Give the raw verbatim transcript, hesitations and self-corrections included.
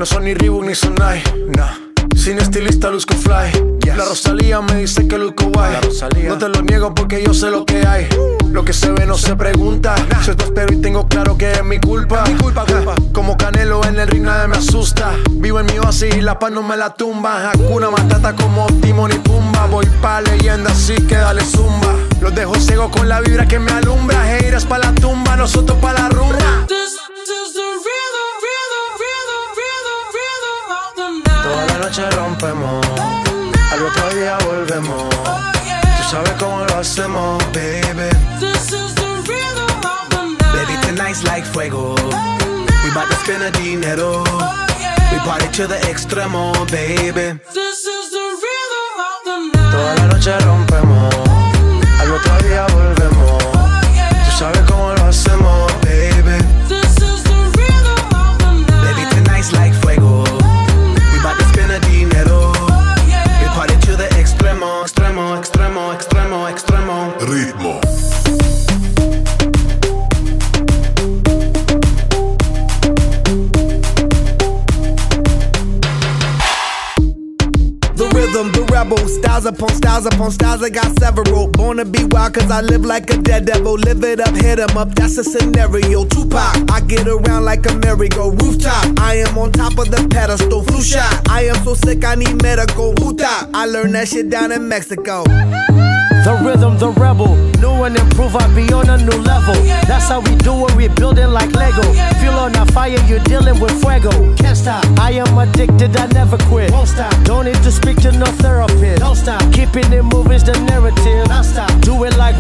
No son ni Reebok ni Sonai, nah. Sin estilista luzco fly, yes. La Rosalía me dice que luzco guay. No te lo niego porque yo sé lo que hay. Lo que se ve no se pregunta. Nah. Soy tu espero y tengo claro que es mi culpa, es mi culpa, culpa. Como Canelo en el ring nadie me asusta. Vivo en mi oasis y la paz no me la tumba. Hakuna Matata como Timón y Pumba. Voy pa' leyenda así que dale zumba. Los dejo ciego con la vibra que me alumbra. Heiras pa' la tumba, nosotros pa' la rumba. Toda la noche rompemos, al otro día volvemos. Tú sabes cómo lo hacemos, baby. Baby, tonight's like fuego. We bout to spend a dinero. We party to the extremo, baby. Toda la noche rompemos, al otro día volvemos. Tú sabes cómo lo hacemos, baby. Baby, tonight's like fuego. Dinero. We party to the extremo, extremo, extremo, extremo, extremo. Ritmo. The rhythm, the rebel, styles upon styles upon styles, I got several. Born to be wild cause I live like a dead devil. Live it up, hit 'em up, that's a scenario. Tupac, I get around like a merry-go rooftop. I am on top of the pedestal, flu shot. I am so sick I need medical. Hoota, I learned that shit down in Mexico. The rhythm, the rebel, new and improve, I be on a new level. That's how we do it, we building like Lego. Feel on a fire, you're dealing with fuego. Can't stop, I am addicted, I never quit. Won't stop, don't need to speak to no therapist. Don't stop, keeping it moving's the narrative. Don't stop, do it like